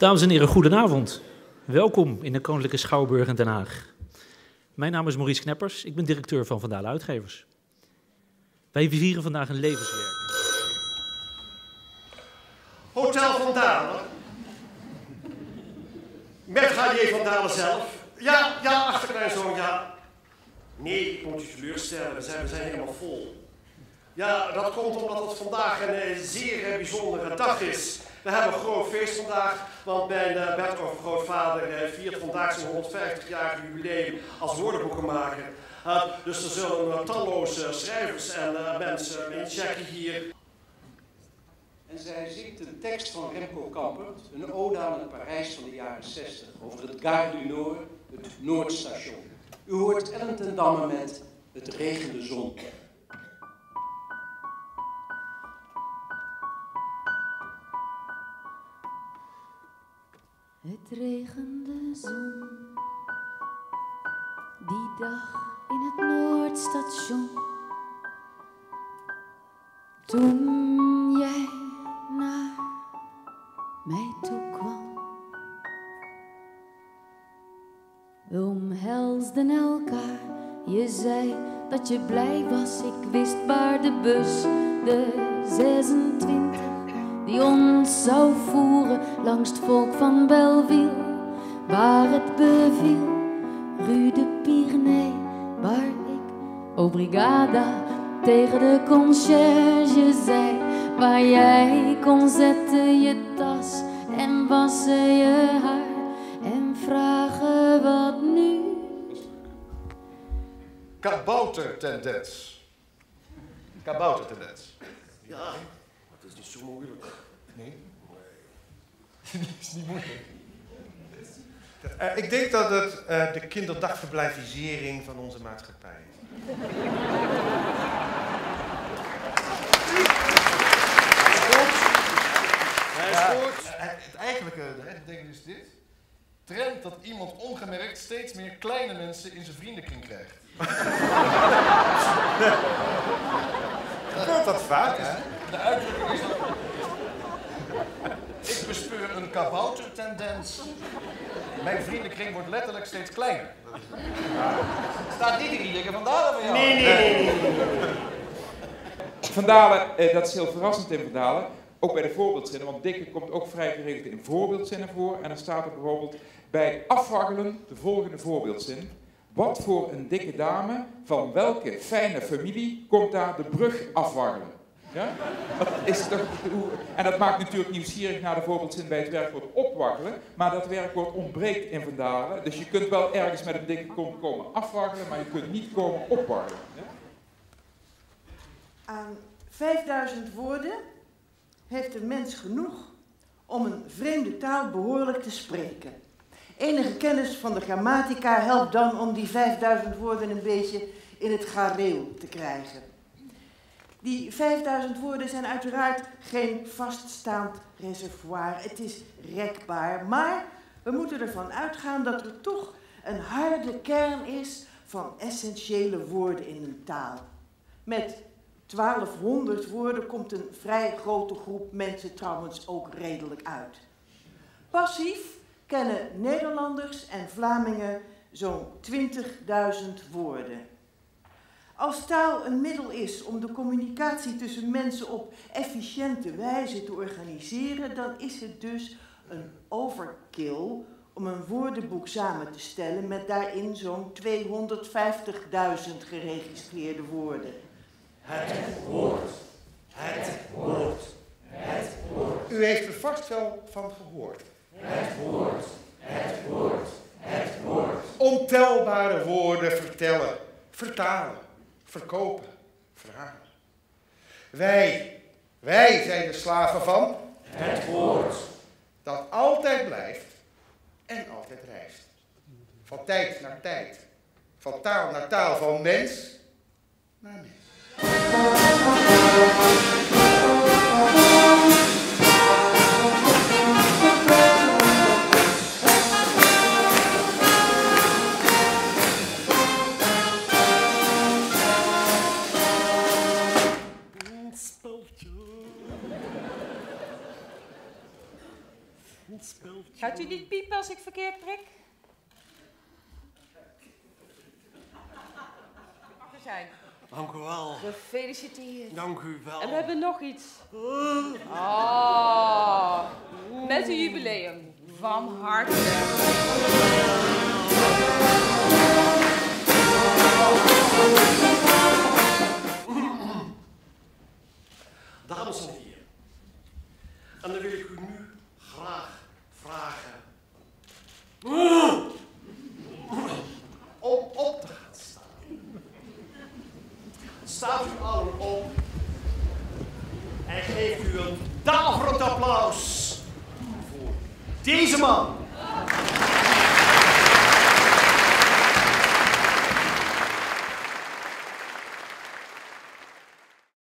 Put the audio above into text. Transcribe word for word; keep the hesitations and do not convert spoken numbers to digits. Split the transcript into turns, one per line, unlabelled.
Dames en heren, goedenavond. Welkom in de Koninklijke Schouwburg in Den Haag. Mijn naam is Maurice Kneppers, ik ben directeur van Van Dale Uitgevers. Wij vieren vandaag een levenswerk.
Hotel Van Dale. Met Javier Van Dale zelf. Ja, ja, achterkleinzoon, ja. Nee, ik moet je teleurstellen, we zijn, we zijn helemaal vol. Ja, dat komt omdat het vandaag een eh, zeer eh, bijzondere dag is. We hebben een groot feest vandaag, want mijn uh, bedovergrootvader uh, viert vandaag zijn honderdvijftigjarig jubileum als woordenboekenmaker. Uh, dus er zullen uh, talloze schrijvers en uh, mensen inchecken hier.
En zij zingt een tekst van Remco Kampert, een ode aan het Parijs van de jaren zestig, over het Gare du Nord, het Noordstation. U hoort Ellen ten Damme met Het regende zon.
Het regende zon, die dag in het Noordstation. Toen jij naar mij toe kwam. We omhelsden elkaar, je zei dat je blij was. Ik wist waar de bus, de zesentwintig, die ons zou voeren langs het volk van Belleville, waar het beviel, Rue de Pyrénées, waar ik, oh brigada, tegen de conciërge zei, waar jij kon zetten je tas en wassen je haar en vragen wat nu.
Kaboutertendens. Kaboutertendens.
Ja, dat is niet zo moeilijk.
Nee? Dat is niet moeilijk. Uh, ik denk dat het uh, de kinderdagverblijfisering van onze maatschappij is.
Hij is
Ja,
goed.
uh, het eigenlijke, de eigenlijke ding is dit. Trend dat iemand ongemerkt steeds meer kleine mensen in zijn vriendenkring krijgt. Gebeurt dat vaak, hè? De uitdrukking is dat... Ik bespeur een kaboutertendens. Mijn vriendenkring wordt letterlijk steeds kleiner.
Staat niet in die Van Dale van jou?
Nee, nee, nee, nee, nee.
Van Dale, eh, dat is heel verrassend in Van Dale, ook bij de voorbeeldzinnen, want Dikke komt ook vrij geregeld in voorbeeldzinnen voor. En dan staat er bijvoorbeeld bij afwaggelen de volgende voorbeeldzin. Wat voor een dikke dame, van welke fijne familie komt daar de brug afwaggelen? Ja? Dat is toch, en dat maakt natuurlijk nieuwsgierig naar de voorbeeldzin bij het werkwoord opwaggelen, maar dat werkwoord ontbreekt in Van Dale. Dus je kunt wel ergens met een dikke kont komen afwaggelen, maar je kunt niet komen opwaggelen. Ja?
Aan vijfduizend woorden heeft een mens genoeg om een vreemde taal behoorlijk te spreken. Enige kennis van de grammatica helpt dan om die vijfduizend woorden een beetje in het gareel te krijgen. Die vijfduizend woorden zijn uiteraard geen vaststaand reservoir. Het is rekbaar, maar we moeten ervan uitgaan dat er toch een harde kern is van essentiële woorden in een taal. Met twaalfhonderd woorden komt een vrij grote groep mensen trouwens ook redelijk uit. Passief kennen Nederlanders en Vlamingen zo'n twintigduizend woorden. Als taal een middel is om de communicatie tussen mensen op efficiënte wijze te organiseren, dan is het dus een overkill om een woordenboek samen te stellen met daarin zo'n tweehonderdvijftigduizend geregistreerde woorden.
Het woord. Het woord. Het woord.
U heeft er vast wel van gehoord.
Het woord. Het woord. Het woord.
Ontelbare woorden vertellen, vertalen, verkopen, verhalen. Wij, wij zijn de slaven van
het woord.
Dat altijd blijft en altijd reist. Van tijd naar tijd, van taal naar taal, van mens naar mens.
Gaat u niet piepen als ik verkeerd prik? Mag er zijn.
Dank u wel.
Gefeliciteerd.
Dank u wel.
En we hebben nog iets. Oh, met een jubileum. Van harte.
Dames en heren. En dan wil ik u nu graag vragen om op te gaan staan. Staat u allen op en geeft u een daverend applaus voor deze man.